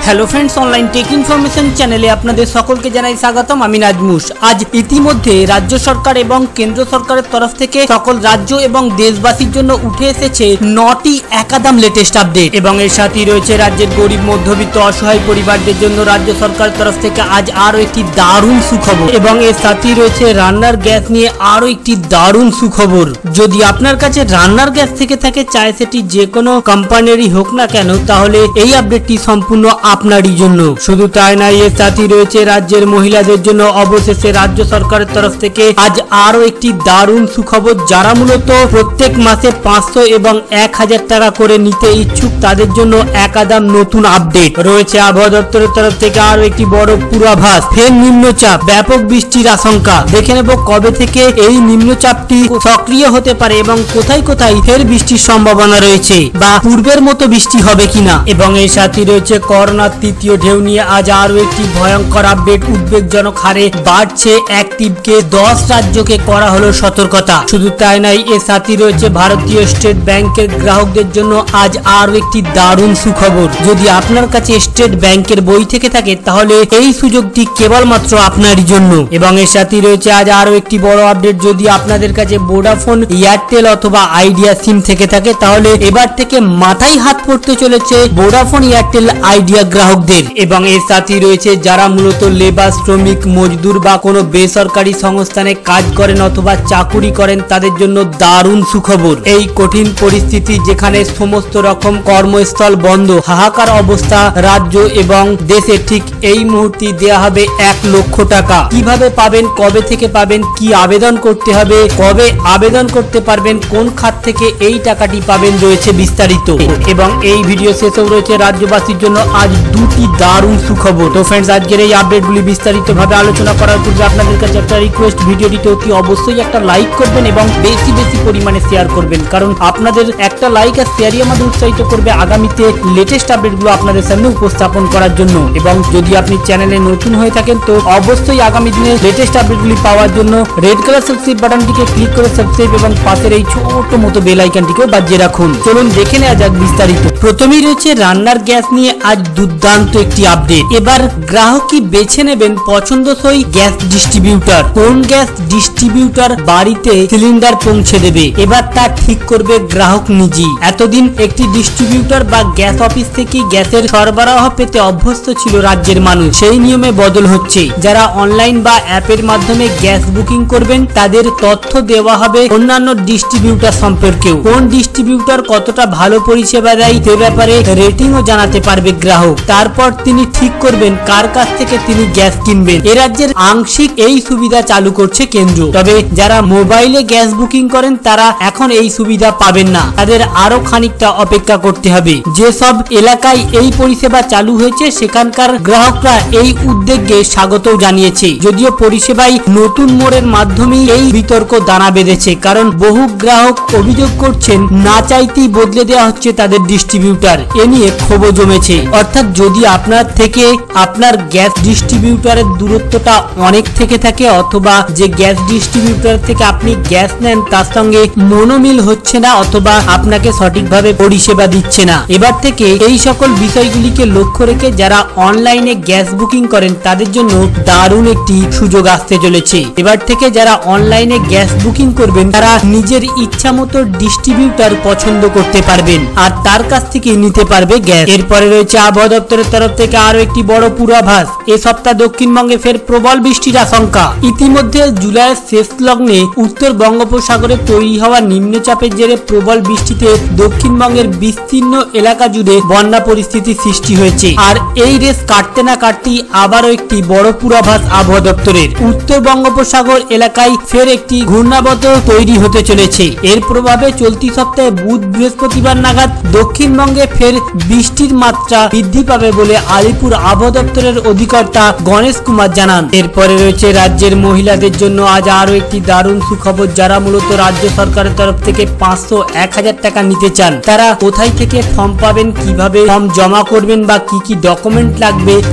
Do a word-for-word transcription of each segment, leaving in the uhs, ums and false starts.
Hello friends, online tech information चैनेले आपनादेर सकलके जानाई स्वागतम। आमी नाजमुश। आज इतिमध्ये राज्य सरकार एवं केंद्र सरकारेर तरफ थेके सकल राज्य एवं देशबासीर जन्य उठे एसेছে नौटी एकादाम लेटेस्ट आपडेट एवं एर साथेই रयेছে राज्येर गरीब मध्यबित्त असहाय परिवारदेर जन्य राज्य सरकार तरफ थेके आज आरो एकटी दारुण सुखबर एवं एर साथेই रयेছে रान्नार ग्यास निये आरो एकटी दारुण सुखबर। यदि आपनार काछे रान्नार ग्यास थेके थाके चाय सेटी जे कोनो कोम्पानिरই হোক না কেন, তাহলে এই আপডেটটি সম্পূর্ণ আপনারই জন্য। শুধু তাই নয়, এর সাথে রয়েছে রাজ্যের মহিলাদের জন্য অবশেষে রাজ্য সরকারের তরফ থেকে আজ আরো একটি দারুণ সুখবর। যারা মূলত প্রত্যেক মাসে পাঁচশো এবং এক হাজার টাকা করে নিতে ইচ্ছুক তাদের জন্য একাদাম নতুন আপডেট রয়েছে। আবহাওয়া দপ্তরের তরফ থেকে আরো একটি বড় পূর্বাভাস। ফের নিম্নচাপ, ব্যাপক বৃষ্টির আশঙ্কা। দেখে নেব কবে থেকে এই নিম্নচাপটি সক্রিয় হতে পারে এবং কোথায় কোথায় ফের বৃষ্টির সম্ভাবনা রয়েছে বা পূর্বের মতো বৃষ্টি হবে কিনা। এবং এর সাথে রয়েছে করোনার তৃতীয় ঢেউ নিয়ে আজ আরো একটি ভয়ঙ্কর আপডেট। উদ্বেগজনক হারে বাড়ছে অ্যাক্টিভকে, দশ রাজ্যকে করা হলো সতর্কতা। শুধু তাই নয়, এর সাথে রয়েছে ভারতীয় স্টেট ব্যাংকের গ্রাহকদের জন্য আজ আরো একটি দারুণ সুখবর। যদি আপনার কাছে স্টেট ব্যাংকের বই থেকে থাকে তাহলে এই সুযোগটি কেবলমাত্র আপনারই জন্য। এবং এর সাথে রয়েছে আজ আরো একটি বড় আপডেট। যদি আপনাদের কাছে ভোডাফোন, এয়ারটেল অথবা আইডিয়া সিম থেকে থাকে তাহলে এবার থেকে মাথায় হাত পড়তে চলেছে ভোডাফোন, এয়ারটেল, আইডিয়া গ্রাহকদের। এবং এর সাথে রয়েছে যারা মূলত লেবার, শ্রমিক, মজদুর বা কোনো বেসরকারি সংস্থানে কাজ করেন অথবা চাকুরি করেন তাদের জন্য দারুণ সুখবর। এই কঠিন পরিস্থিতি যেখানে সমস্ত রকম কর্মস্থল বন্ধ, হাহাকার অবস্থা রাজ্য এবং দেশে, ঠিক এই মুহূর্তে দেয়া হবে এক লক্ষ টাকা। কিভাবে পাবেন, কবে থেকে পাবেন, কি আবেদন করতে হবে, কবে আবেদন করতে পারবেন, কোন খাত থেকে এই টাকাটি পাবেন রয়েছে বিস্তারিত। এবং এই ভিডিও শেষেও রয়েছে রাজ্যবাসীর জন্য আজ দুটি দারুণ সুখবর। তো ফ্রেন্ডস, আজকের এই আপডেটগুলি বিস্তারিতভাবে আলোচনা করার পূর্বে আপনাদের কাছে একটা রিকোয়েস্ট, ভিডিওটিতে অতি অবশ্যই একটা লাইক করবেন এবং বেশি বেশি পরিমাণে শেয়ার করবেন, কারণ আপনাদের একটা লাইক আর শেয়ারই আমাদের উৎসাহিত করবে আগামীতে লেটেস্ট আপডেটগুলো আপনাদের সামনে উপস্থাপন করার জন্য। এবং যদি আপনি চ্যানেলে নতুন হয়ে থাকেন তো অবশ্যই আগামী দিনে লেটেস্ট আপডেটগুলি পাওয়ার জন্য রেড কালার সাবস্ক্রাইব বাটনটিকে ক্লিক করে সাবস্ক্রাইব এবং পাশের এই ছোট মতো বেল আইকনটিকেও বাজিয়ে রাখুন। চলুন দেখে নেওয়া যাক বিস্তারিত। প্রথমেই রয়েছে রান্নার গ্যাস নিয়ে আজ দুর্দান্ত একটি আপডেট। এবার গ্রাহকই বেছে নেবেন পছন্দসই গ্যাস ডিস্ট্রিবিউটর। কোন গ্যাস ডিস্ট্রিবিউটর বাড়িতে সিলিন্ডার পৌঁছে দেবে এবার তা ঠিক করবে গ্রাহক নিজেই। এতদিন একটি ডিস্ট্রিবিউটর বা গ্যাস অফিস থেকে গ্যাসের সরবরাহ পেতে অভ্যস্ত ছিল রাজ্যের মানুষ। সেই নিয়মে বদল হচ্ছে। যারা অনলাইন বা অ্যাপের মাধ্যমে গ্যাস বুকিং করবেন তাদের তথ্য দেওয়া হবে অন্যান্য ডিস্ট্রিবিউটর সম্পর্কেও। কোন ডিস্ট্রিবিউটর কতটা ভালো পরিষেবা দেয় সে ব্যাপারে রেটিংও জানাতে পারবে গ্রাহক। তারপর তিনি ঠিক করবেন কার কাছ থেকে তিনি গ্যাস কিনবেন। এ রাজ্যের আংশিক এই সুবিধা চালু করছে কেন্দ্র। তবে যারা মোবাইলে গ্যাস বুকিং করেন তারা এখন এই সুবিধা পাবেন না, তাদের আরো খানিকটা অপেক্ষা করতে হবে। যেসব এলাকায় এই পরিষেবা চালু হয়েছে সেখানকার গ্রাহকরা এই উদ্যোগকে স্বাগত জানিয়েছে। যদিও পরিষেবায় নতুন মোড়ের মাধ্যমে এই বিতর্ক দানা বেঁধেছে, কারণ বহু গ্রাহক অভিযোগ করছেন না চাইতেই বদলে দেওয়া হচ্ছে তাদের ডিস্ট্রিবিউটর। এ নিয়ে ক্ষোভও জমেছে। অর্থাৎ যদি আপনার থেকে আপনার গ্যাস ডিস্ট্রিবিউটরের দূরত্বটা অনেক থেকে থাকে অথবা যে গ্যাস ডিস্ট্রিবিউটর থেকে আপনি গ্যাস নেন তার সঙ্গে মনোমিল হচ্ছে না অথবা আপনাকে সঠিকভাবে পরিষেবা দিচ্ছে না, এবার থেকে এই সকল বিষয়গুলিকে লক্ষ্য রেখে যারা অনলাইনে গ্যাস বুকিং করেন তাদের জন্য দারুণ একটি সুযোগ আসতে চলেছে। এবার থেকে যারা অনলাইনে গ্যাস বুকিং করবেন তারা নিজের ইচ্ছা মতো ডিস্ট্রিবিউটর পছন্দ করতে পারবেন আর তার কাছ থেকে নিতে পারবে গ্যাস। এরপরে রয়েছে আবহাওয়া দপ্তরের তরফ থেকে আরো একটি বড় পূর্বাভাস। এ সপ্তাহ দক্ষিণবঙ্গে ফের প্রবল বৃষ্টির আশঙ্কা। ইতিমধ্যে জুলাইয়ের শেষ লগ্নে উত্তর বঙ্গোপসাগরে তৈরি হওয়া নিম্নচাপের জেরে প্রবল বৃষ্টিতে দক্ষিণবঙ্গের বিস্তীর্ণ এলাকা জুড়ে বন্যা পরিস্থিতি সৃষ্টি হয়েছে। আর এই রেস কাটতে না কাটতেই আবারও একটি বড় পূর্বাভাস আবহাওয়া দপ্তরের। উত্তর বঙ্গোপসাগর এলাকায় ফের একটি ঘূর্ণাবর্ত তৈরি হতে চলেছে। এর প্রভাবে চলতি সপ্তাহে বুধ বৃহস্পতিবার নাগাদ দক্ষিণবঙ্গে ফের বৃষ্টির মাত্রা বৃদ্ধি পাবে বলে আলিপুর আবহাওয়া দপ্তরের অধিকর্তা গণেশ কুমার জানান। এরপরে রয়েছে রাজ্যের মহিলাদের জন্য আজ আরো একটি দারুণ সুখবর। যারা মূলত রাজ্য সরকারের তরফ থেকে পাঁচশো এক হাজার টাকা নিতে চান তারা কোথায় থেকে ফর্ম পাবেন, কিভাবে ফর্ম জমা করবেন বা কি কি ডকুমেন্ট লাগবে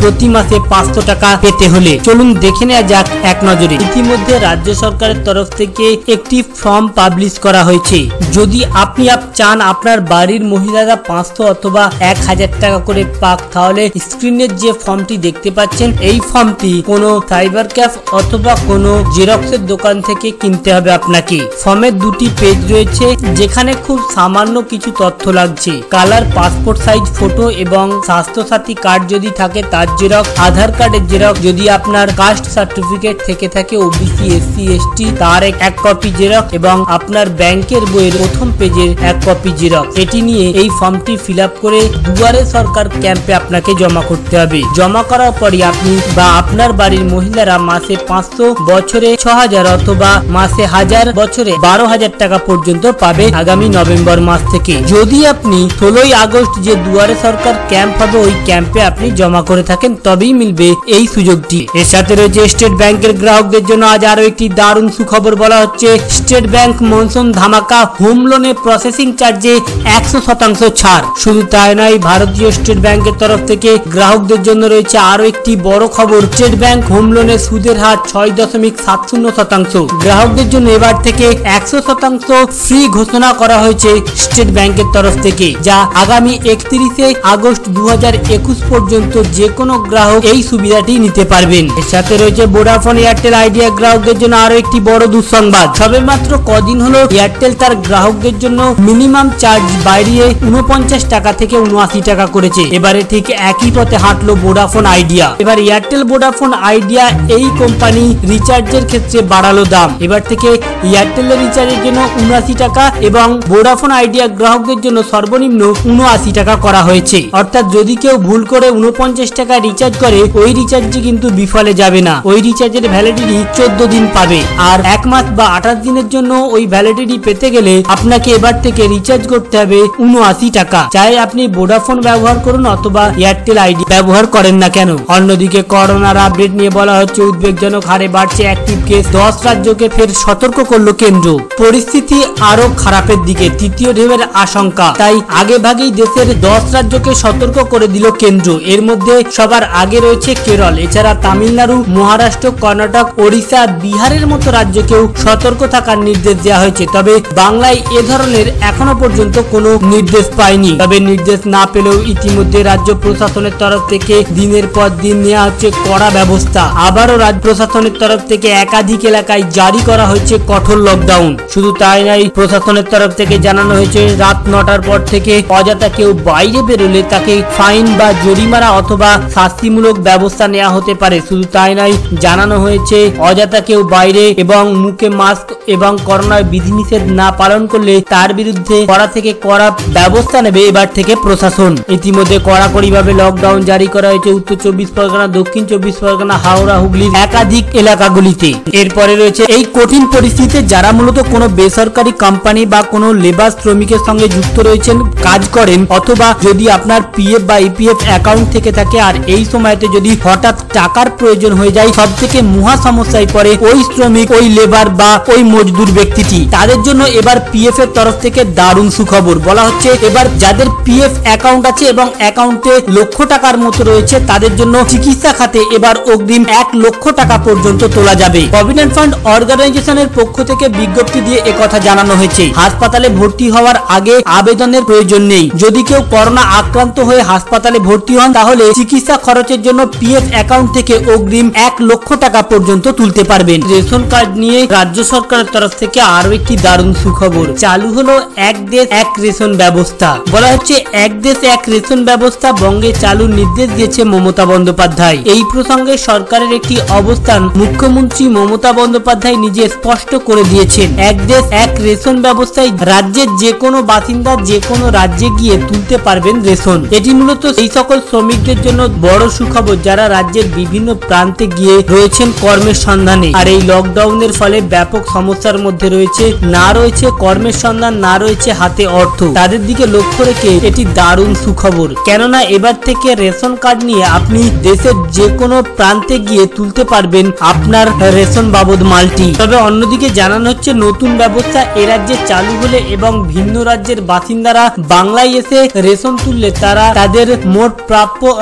প্রতি মাসে পাঁচশো টাকা পেতে হলে। চলুন দেখে নেওয়া যাক এক নজরে। ইতিমধ্যে রাজ্য সরকারের তরফ থেকে একটি ফর্ম পাবলিশ করা হয়েছে। যদি আপনি আপ চান আপনার বাড়ির মহিলারা পাঁচশো অথবা এক হাজার টাকা করে পাক, তাহলে স্ক্রিনের যে ফর্মটি দেখতে পাচ্ছেন এই ফর্মটি কোনো সাইবার ক্যাফ অথবা কোনো জেরক্সের দোকান থেকে কিনতে হবে আপনাকে। ফর্মের দুটি পেজ রয়েছে যেখানে খুব সামান্য কিছু তথ্য লাগছে। কালার পাসপোর্ট সাইজ ফটো এবং স্বাস্থ্যসাথী কার্ড যদি থাকে তার জেরক্স, আধার কার্ডের জেরক্স, যদি আপনার কাস্ট সার্টিফিকেট থেকে থাকে ওবিসি এসসি এসটি তার এক কপি জেরক্স এবং আপনার ব্যাংকের বইয়ের প্রথম পেজের এক কপি জেরক্স। এটি নিয়ে এই ফর্মটি ফিল আপ করে দুয়ারে সরকার ক্যাম্পে আপনাকে জমা করতে হবে। জমা করার পরই আপনি বা আপনার বাড়ির মহিলারা মাসে পাঁচশো, বছরে ছ হাজার অথবা মাসে হাজার, বছরে বারো হাজার টাকা পর্যন্ত পাবে আগামী নভেম্বর মাস থেকে। যদি আপনি ষোলোই আগস্ট যে দুয়ারে সরকার ক্যাম্প হবে ওই ক্যাম্পে আপনি জমা করে থাকেন তবেই মিলবে এই সুযোগটি। এর সাথে রয়েছে স্টেট ব্যাংকের গ্রাহকদের জন্য আজ আরো একটি দারুণ সুখবর। বলা হচ্ছে স্টেট ব্যাংক মনসুন ধামাকা হোম লোনে প্রসেসিং চার্জে একশো শতাংশ ছাড়। শুধু তাই নয়, ভারতীয় স্টেট ব্যাংকের তরফ থেকে গ্রাহকদের জন্য রয়েছে আরো একটি বড় খবর। স্টেট ব্যাংক হোম লোনের সুদের হার ছয় দশমিক সাত শূন্য শতাংশ। গ্রাহকদের জন্য এবার থেকে একশো শতাংশ ফ্রি ঘোষণা করা হয়েছে স্টেট ব্যাংকের তরফ থেকে, যা আগামী একত্রিশে আগস্ট দু হাজার একুশ পর্যন্ত যে কোনো গ্রাহক এই সুবিধাটি নিতে পারবেন। এর সাথে রয়েছে ভোডাফোন এয়ারটেল আইডিয়া গ্রাহকদের জন্য আরো একটি বড় দুঃসংবাদ। সবে মাত্র কদিন হলো এয়ারটেল তার গ্রাহকদের জন্য মিনিমাম চার্জ বাড়িয়ে উনপঞ্চাশ টাকা থেকে উনআশি টাকা করেছে। এবারে ঠিক একই পথে হাঁটলো ভোডাফোন আইডিয়া। এবার এয়ারটেল ভোডাফোন আইডিয়া এই কোম্পানি রিচার্জের ক্ষেত্রে বাড়ালো দাম। এবার থেকে এয়ারটেলের রিচার্জের জন্য উনআশি টাকা এবং ভোডাফোন আইডিয়া গ্রাহকদের জন্য সর্বনিম্ন উনআশি টাকা করা হয়েছে। অর্থাৎ যদি কেউ ভুল করে উনপঞ্চাশ টাকা রিচার্জ করে ওই রিচার্জটি কিন্তু বিফলে যাবে না। ওই রিচার্জের ভ্যালিডিটি চোদ্দ দিন পাবে। আর এক মাস বা আঠাশ দিনের জন্য ওই ভ্যালিডিটি পেতে গেলে আপনাকে এবার থেকে রিচার্জ করতে হবে উনআশি টাকা। চাই আপনি ভোডাফোন ব্যবহার করুন অথবা এয়ারটেল আইডি ব্যবহার করেন না কেন। অন্যদিকে করোনার আপডেট নিয়ে বলা হচ্ছে উদ্বেগজনক হারে বাড়ছে অ্যাক্টিভ কেস। দশ রাজ্যকে ফের সতর্ক করলো কেন্দ্র। পরিস্থিতি আরো খারাপের দিকে, তৃতীয় ঢেউয়ের আশঙ্কা। তাই আগে ভাগেই দেশের দশ রাজ্যকে সতর্ক করে দিল কেন্দ্র। এর মধ্যে সবার আগে রয়েছে কেরল। এছাড়া তামিলনাড়ু, মহারাষ্ট্র, কর্ণাটক, ওড়িশা, বিহারের মতো রাজ্যকেও সতর্ক থাকার নির্দেশ দেওয়া হয়েছে। তবে বাংলায় এ ধরনের এখনো পর্যন্ত কোনো নির্দেশ পায়নি। তবে নির্দেশ না পেলেও ইতিমধ্যে রাজ্য প্রশাসনের তরফ থেকে দিনের পর দিন নেওয়া হচ্ছে কড়া ব্যবস্থা। আবারও রাজ্য প্রশাসনের তরফ থেকে একাধিক এলাকায় জারি করা হয়েছে কঠোর লকডাউন। শুধু তাই নয়, প্রশাসনের তরফ থেকে জানানো হয়েছে রাত নটার পর থেকে অযথা কেউ বাইরে বেরোলে তাকে ফাইন বা জরিমানা অথবা শাস্তিমূলক ব্যবস্থা নেওয়া হতে পারে। শুধু তাই নয়, জানানো হয়েছে অযথা কেউ বাইরে এবং মুখে মাস্ক এবং করোনার বিধিনিষেধ না পালন করলে তার বিরুদ্ধে কড়া থেকে কড়া ব্যবস্থা নেবে এবার থেকে প্রশাসন। ইতিমধ্যে কড়াকড়ি ভাবে লকডাউন জারি করা হয়েছে উত্তর চব্বিশ পরগনা, দক্ষিণ চব্বিশ পরগনা, হাওড়া, হুগলির একাধিক এলাকাগুলিতে। এরপরে রয়েছে এই কঠিন পরিস্থিতিতে যারা মূলত কোনো বেসরকারি কোম্পানি বা কোনো লেবার শ্রমিকের সঙ্গে যুক্ত রয়েছেন, কাজ করেন, অথবা যদি আপনার পিএফ বা ইপিএফ অ্যাকাউন্ট থেকে থাকে আর এই সময়তে যদি হঠাৎ টাকার প্রয়োজন হয়ে যায়, সব থেকে মহা সমস্যায় পড়ে ওই শ্রমিক, ওই লেবার বা ওই মজদুর ব্যক্তিটি। তাদের জন্য এবার পিএফ এর তরফ থেকে দারুণ সুখবর। বলা হচ্ছে এবার যাদের পিএফ অ্যাকাউন্ট আছে এবং অ্যাকাউন্টে লক্ষ টাকার মতো রয়েছে তাদের জন্য চিকিৎসা খাতে এবার অগ্রিম এক লক্ষ টাকা পর্যন্ত তোলা যাবে। প্রভিডেন্ট ফান্ড অর্গানাইজেশনের পক্ষ থেকে বিজ্ঞপ্তি দিয়ে একথা জানানো হয়েছে। হাসপাতালে ভর্তি হওয়ার আগে আবেদনের প্রয়োজন নেই। যদি কেউ করোনা আক্রান্ত হয়ে হাসপাতালে ভর্তি হন তাহলে চিকিৎসা খরচের জন্য পিএফ অ্যাকাউন্ট থেকে অগ্রিম এক লক্ষ টাকা পর্যন্ত তুলতে পারবেন। রেশন কার্ড নিয়ে রাজ্য সরকারের তরফ থেকে আরো একটি দারুণ সুখবর। চালু হলো এক দেশ এক রেশন ব্যবস্থা। বলা হচ্ছে এক দেশ এক রেশন ব্যবস্থা বঙ্গে চালুর নির্দেশ দিয়েছে মমতা বন্দ্যোপাধ্যায়। এই প্রসঙ্গে সরকারের একটি অবস্থান মুখ্যমন্ত্রী মমতা বন্দ্যোপাধ্যায় নিজে স্পষ্ট করে দিয়েছেন। এক দেশ এক রেশন ব্যবস্থায় রাজ্যের যে কোনো বাসিন্দা যে কোনো রাজ্যে গিয়ে তুলতে পারবেন রেশন। এটি মূলত সেই সকল শ্রমিকদের জন্য বড় সুখবর যারা রাজ্যের বিভিন্ন প্রান্তে গিয়ে রয়েছেন কর্মের সন্ধানে। আর এই লকডাউনের ফলে ব্যাপক সমস্যার মধ্যে রয়েছে, না রয়েছে কর্মের সন্ধান, না রয়েছে হাতে অর্থ। তাদের দিকে লক্ষ্য রেখে এটি দারুণ সুখবর। কেননা এবার থেকে রেশন কার্ড নিয়ে আপনি দেশের যে কোনো প্রান্তে গিয়ে তুলতে পারবেন আপনার রেশন বাবদ মালটি। তবে অন্যদিকে জানানো হচ্ছে নতুন ব্যবস্থা এ রাজ্যে চালু হলে এবং ভিন্ন রাজ্যের বাসিন্দারা বাংলায় এসে রেশন তুললে তারা তাদের মোট প্রাপ্য অংশের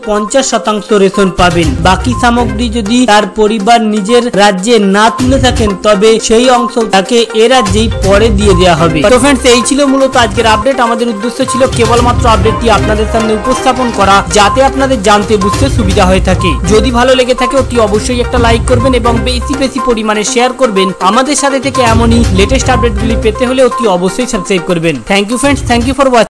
পঞ্চাশ শতাংশ রেশন পাবেন। বাকি সামগ্রী যদি তার পরিবার নিজের রাজ্যে না তুলে থাকেন তবে সেই অংশ তাকে এ রাজ্যেই পরে দিয়ে দেওয়া হবে। তো ফ্রেন্ডস, এই ছিল মূলত আজকের আপডেট। আমাদের উদ্দেশ্য ছিল কেবলমাত্র আপডেটটি আপনাদের সামনে উপস্থাপন করা, যাতে আপনাদের জানতে বুঝতে সুবিধা হয়ে থাকে। যদি ভালো লেগে থাকে অতি অবশ্যই একটা লাইক করবেন এবং বেশি বেশি পরিমাণে শেয়ার করবেন। আমাদের সাথে থেকে এমনই লেটেস্ট আপডেটগুলি পেতে হলে অতি অবশ্যই সাবস্ক্রাইব করবেন। Thank you friends, thank you for watching.